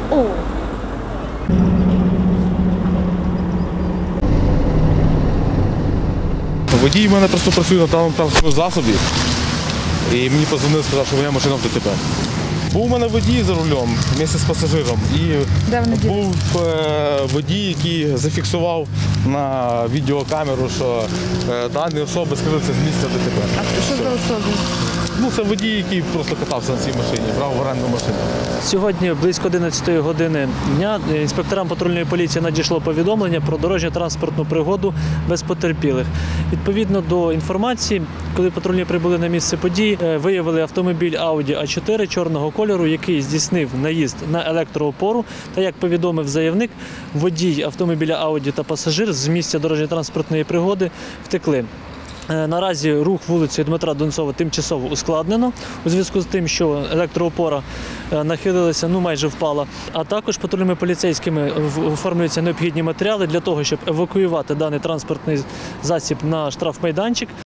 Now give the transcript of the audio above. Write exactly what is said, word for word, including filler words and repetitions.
О. Водій в мене просто працює на даному транспортному засобі. І мені подзвонили, сказав, що моя машина в ДТП. Був у мене водій за рулем місце з пасажиром. І Де вони ділись? був е, водій, який зафіксував на відеокамеру, що е, дані особи скрилися з місця ДТП. А що за особи? Ну, це водій, який просто катався на цій машині, брав в оренду машину. Сьогодні близько одинадцятої години дня інспекторам патрульної поліції надійшло повідомлення про дорожньо-транспортну пригоду без потерпілих. Відповідно до інформації, коли патрульні прибули на місце події, виявили автомобіль Audi а чотири чорного кольору, який здійснив наїзд на електроопору. Та, як повідомив заявник, водій автомобіля Audi та пасажир з місця дорожньо-транспортної пригоди втекли. Наразі рух вулицею Дмитра Донцова тимчасово ускладнено у зв'язку з тим, що електроопора нахилилася, ну майже впала. А також патрульними поліцейськими оформлюються необхідні матеріали для того, щоб евакуювати даний транспортний засіб на штрафмайданчик.